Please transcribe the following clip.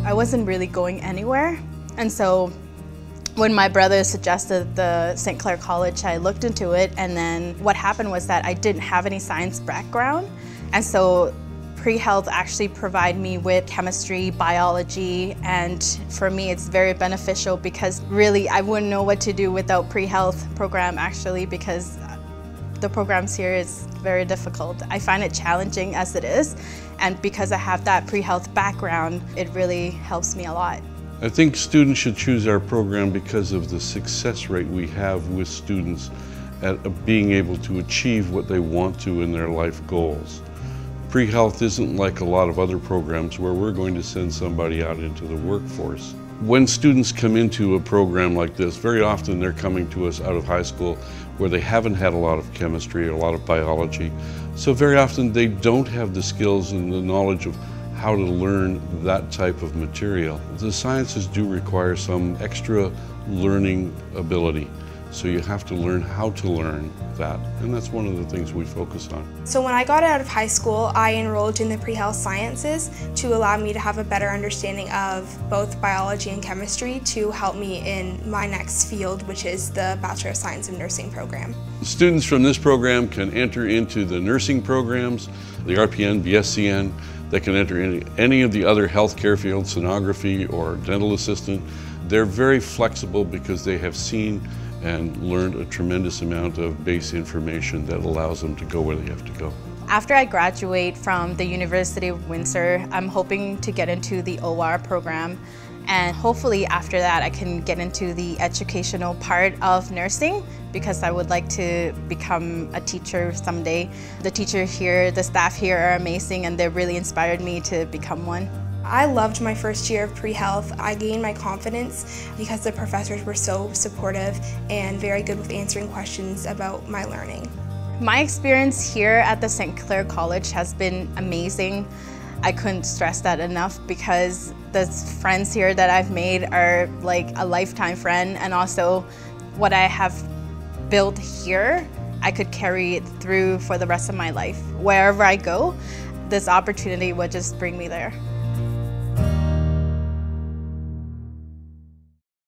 I wasn't really going anywhere. And so when my brother suggested the St. Clair College, I looked into it, and then what happened was that I didn't have any science background, and so pre-health actually provided me with chemistry, biology, and for me it's very beneficial because really I wouldn't know what to do without pre-health program actually, because the programs here is very difficult. I find it challenging as it is, and because I have that pre-health background, it really helps me a lot. I think students should choose our program because of the success rate we have with students at being able to achieve what they want to in their life goals. Pre-health isn't like a lot of other programs where we're going to send somebody out into the workforce. When students come into a program like this, very often they're coming to us out of high school where they haven't had a lot of chemistry or a lot of biology. So very often they don't have the skills and the knowledge of how to learn that type of material. The sciences do require some extra learning ability. So you have to learn how to learn that, and that's one of the things we focus on. So when I got out of high school, I enrolled in the pre-health sciences to allow me to have a better understanding of both biology and chemistry to help me in my next field, which is the Bachelor of Science Nursing program. Students from this program can enter into the nursing programs, the RPN, BScN. They can enter into any of the other healthcare fields, sonography or dental assistant. They're very flexible because they have seen and learned a tremendous amount of base information that allows them to go where they have to go. After I graduate from the University of Windsor, I'm hoping to get into the OR program, and hopefully after that I can get into the educational part of nursing because I would like to become a teacher someday. The teachers here, the staff here are amazing, and they really inspired me to become one. I loved my first year of pre-health. I gained my confidence because the professors were so supportive and very good with answering questions about my learning. My experience here at the St. Clair College has been amazing. I couldn't stress that enough because the friends here that I've made are like a lifetime friend, and also what I have built here, I could carry it through for the rest of my life. Wherever I go, this opportunity would just bring me there.